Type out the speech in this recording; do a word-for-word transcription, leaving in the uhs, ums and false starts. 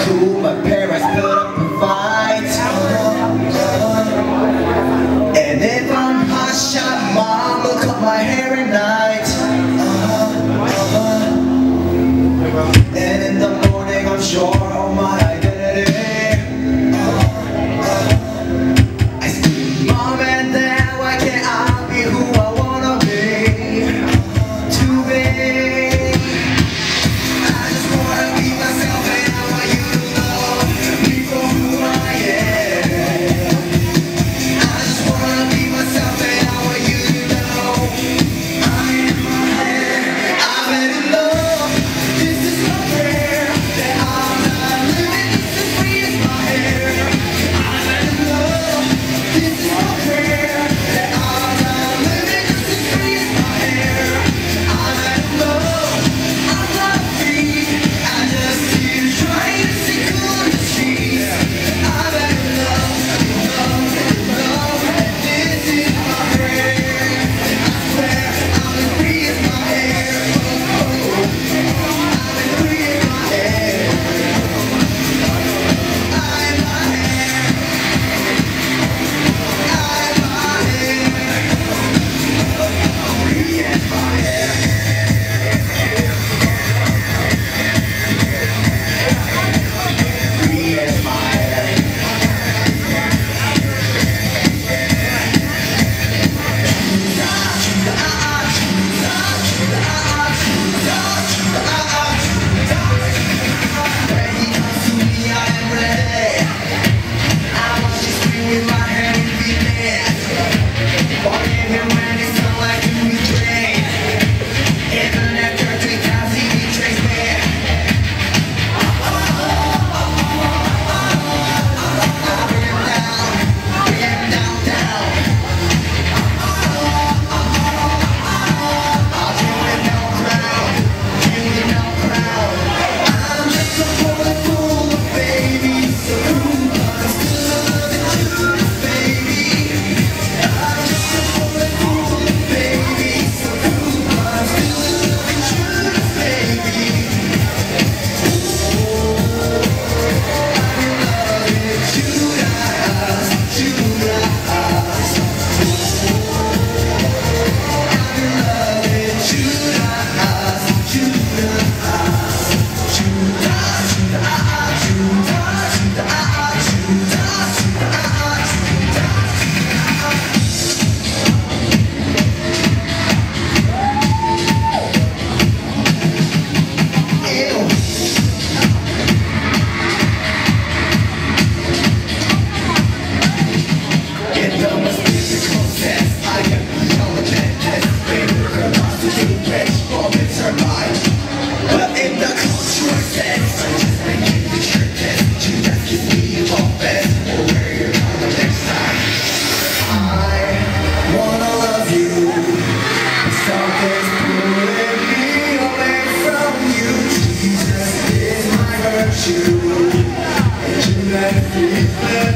cool, my parents put up a fight. And if I'm hot shot, mom will cut my hair at night. And in the morning I'm sure of my identity. I scream, mom and dad, why can't I be who I wanna be? To be. I just wanna be myself and I want you to know me for who I am. I just wanna be myself and I want you to know I am my hair. I'm in love. This is my prayer that I'm not living just as free as my hair. I'm in love. This is my prayer that I'm not living just as free as my hair. I'm in love. I'm not free. I just see you trying to see cool on the streets. I'm in love, love, love. This is my prayer. I swear I'm as free as my hair. Oh, oh, I'm as free as my hair. I'm my hair. I'm my hair. Free as my hair. Free as my hair. When he comes to me, I am ready. I watch you scream with my hand in Venus. Forgive him when it sounds like you betrayed. Even after three times he betrays me. I bring him down, bring him down, down. I'll give him no crown, give him no crown. I'm just a bullet full of baby, so cool, but still the Judas, baby. I'm just a bullet full of baby, so cool, but still the Judas, baby. Judas, but in the cultural sense, I just make it the strictest. Judas gives me all best. We'll wear your color next time. I wanna love you. Something's pulling me away from you. Jesus is my virtue. And you let me